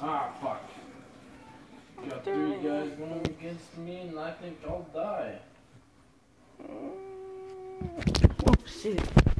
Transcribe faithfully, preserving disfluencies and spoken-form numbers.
Ah, fuck. Got three guys going against me and I think I'll die. Oh, shit.